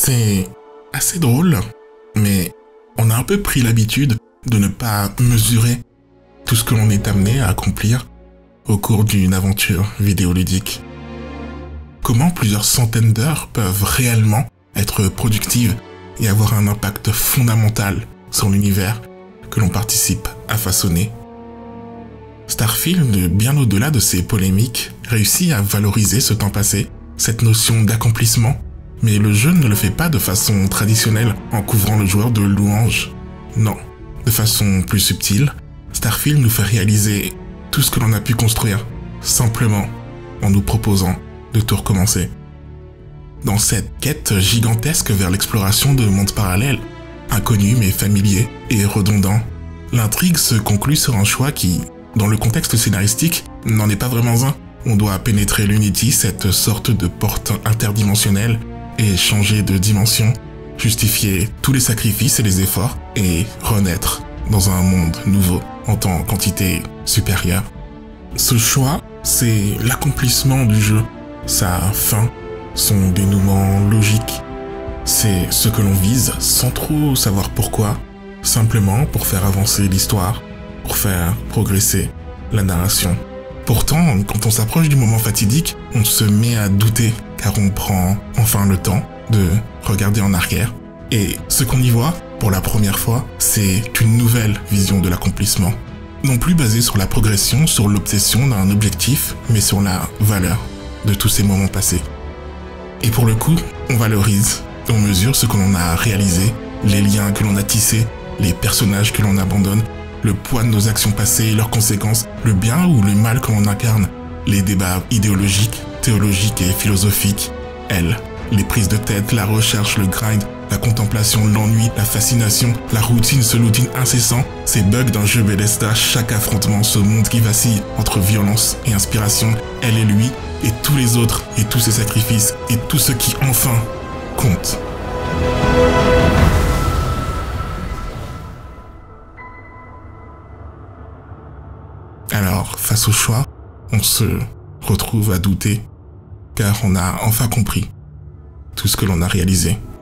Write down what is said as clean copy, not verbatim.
C'est assez drôle, mais on a un peu pris l'habitude de ne pas mesurer tout ce que l'on est amené à accomplir au cours d'une aventure vidéoludique. Comment plusieurs centaines d'heures peuvent réellement être productives et avoir un impact fondamental sur l'univers que l'on participe à façonner. Starfield, bien au-delà de ses polémiques, réussit à valoriser ce temps passé, cette notion d'accomplissement, mais le jeu ne le fait pas de façon traditionnelle en couvrant le joueur de louanges. Non, de façon plus subtile, Starfield nous fait réaliser tout ce que l'on a pu construire, simplement en nous proposant de tout recommencer. Dans cette quête gigantesque vers l'exploration de mondes parallèles, inconnus mais familiers et redondants, l'intrigue se conclut sur un choix qui, dans le contexte scénaristique, n'en est pas vraiment un. On doit pénétrer l'Unity, cette sorte de porte interdimensionnelle, et changer de dimension, justifier tous les sacrifices et les efforts, et renaître dans un monde nouveau, en tant qu'entité supérieure. Ce choix, c'est l'accomplissement du jeu, sa fin, son dénouement logique. C'est ce que l'on vise sans trop savoir pourquoi, simplement pour faire avancer l'histoire, pour faire progresser la narration. Pourtant, quand on s'approche du moment fatidique, on se met à douter, car on prend enfin le temps de regarder en arrière. Et ce qu'on y voit, pour la première fois, c'est une nouvelle vision de l'accomplissement. Non plus basée sur la progression, sur l'obsession d'un objectif, mais sur la valeur de tous ces moments passés. Et pour le coup, on valorise, on mesure ce que l'on a réalisé, les liens que l'on a tissés, les personnages que l'on abandonne, le poids de nos actions passées et leurs conséquences, le bien ou le mal que l'on incarne, les débats idéologiques, théologiques et philosophiques, les prises de tête, la recherche, le grind, la contemplation, l'ennui, la fascination, la routine, ce looting incessant, ces bugs d'un jeu Bethesda, chaque affrontement, ce monde qui vacille entre violence et inspiration, elle et lui, et tous les autres, et tous ces sacrifices, et tout ce qui enfin compte. Alors, face au choix, on se retrouve à douter, car on a enfin compris tout ce que l'on a réalisé.